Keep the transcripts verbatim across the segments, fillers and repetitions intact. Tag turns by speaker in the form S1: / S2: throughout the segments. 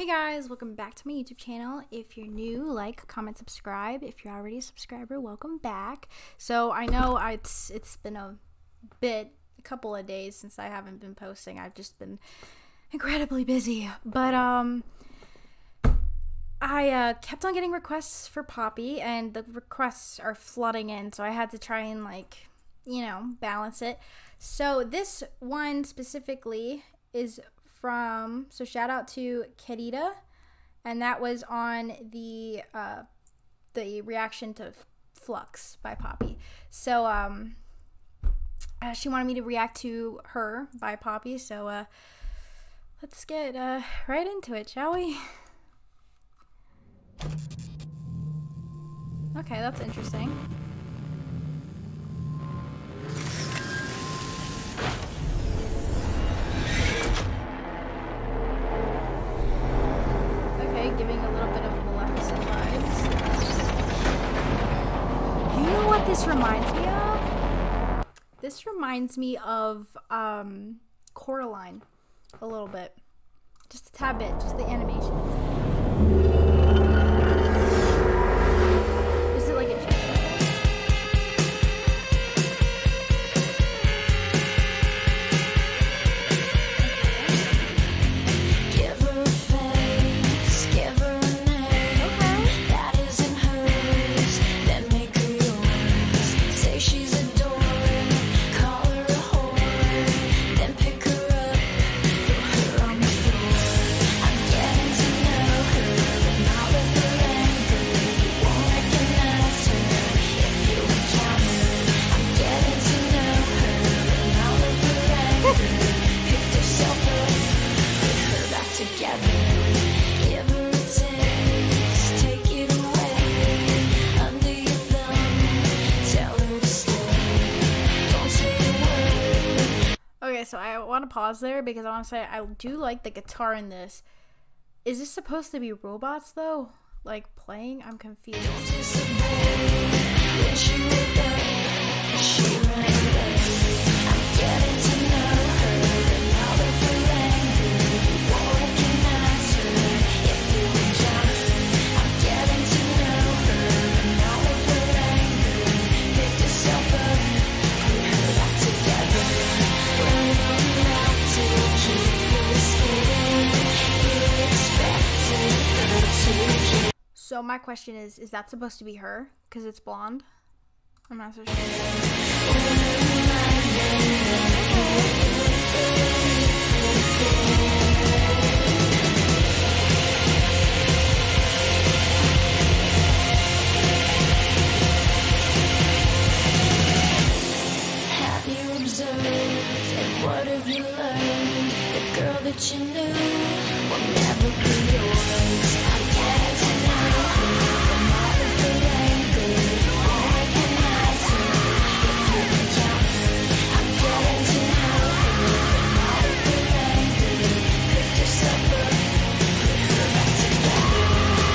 S1: Hey guys, welcome back to my YouTube channel. If you're new, like, comment, subscribe. If you're already a subscriber, welcome back. So I know I, it's it's been a bit, a couple of days since I haven't been posting. I've just been incredibly busy. But um, I uh, kept on getting requests for Poppy, and the requests are flooding in. So I had to try and like, you know, balance it. So this one specifically is from, so shout out to Querida, and that was on the uh, the reaction to Flux by Poppy. So um, uh, she wanted me to react to Her by Poppy, so uh, let's get uh, right into it, shall we? Okay, that's interesting. Giving a little bit of Maleficent vibes. You know what this reminds me of? This reminds me of um, Coraline a little bit. Just a tad bit, just the animations. Is it like a So I want to pause there because I want to say I do like the guitar in this. Is this supposed to be robots though? Like playing? I'm confused. So my question is, is that supposed to be her? Because it's blonde? I'm not so sure.
S2: Have you observed and what have you learned? The girl that you knew will never be yours. I'm getting to know her, the mother for language. All I can ask her, if you can count her. I'm getting to know her, the mother for language. Pick yourself up, put her back together.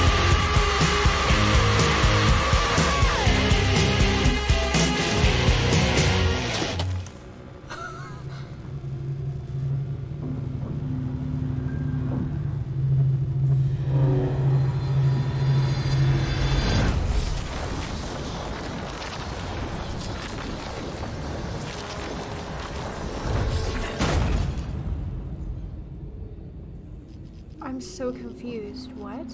S1: I'm so confused. What?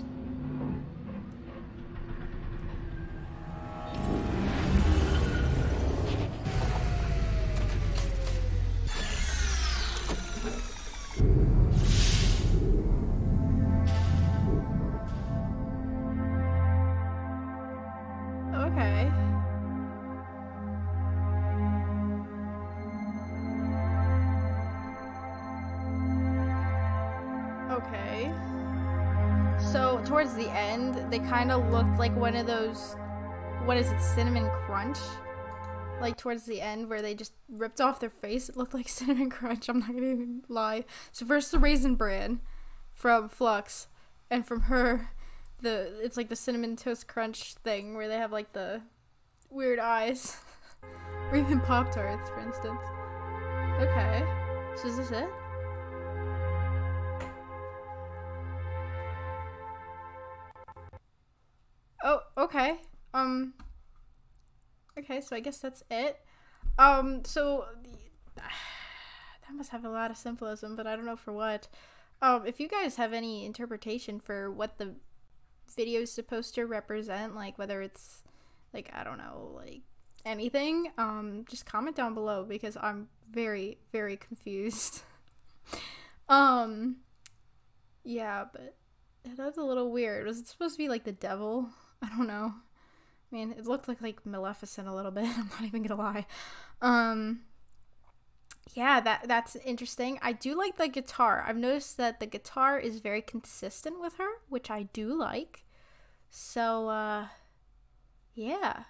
S1: Okay. Okay. So towards the end, they kind of looked like one of those, what is it, Cinnamon Crunch? Like towards the end where they just ripped off their face, it looked like Cinnamon Crunch, I'm not gonna even lie. So first the Raisin Bran from Flux, and from Her, the it's like the Cinnamon Toast Crunch thing where they have like the weird eyes. Or even Pop-Tarts, for instance. Okay, so is this it? Oh, okay. Um, okay, so I guess that's it. Um, so that must have a lot of symbolism, but I don't know for what. Um, if you guys have any interpretation for what the video is supposed to represent, like whether it's like, I don't know, like anything, um, just comment down below because I'm very, very confused. um, yeah, but that's a little weird. Was it supposed to be like the devil? I don't know. I mean, it looked like like Maleficent a little bit. I'm not even gonna lie. Um, yeah, that that's interesting. I do like the guitar. I've noticed that the guitar is very consistent with her, which I do like. So, uh, yeah.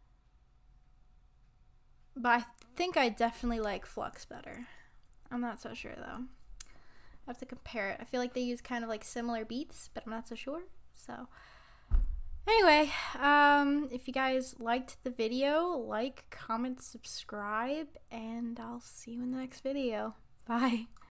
S1: But I think I definitely like Flux better. I'm not so sure though. I have to compare it. I feel like they use kind of like similar beats, but I'm not so sure. So anyway, um, if you guys liked the video, like, comment, subscribe, and I'll see you in the next video. Bye.